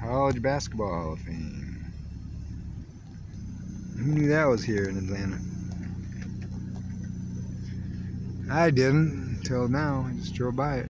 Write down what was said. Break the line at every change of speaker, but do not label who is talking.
College Basketball Hall of Fame. Who knew that was here in Atlanta? I didn't until now. I just drove by it.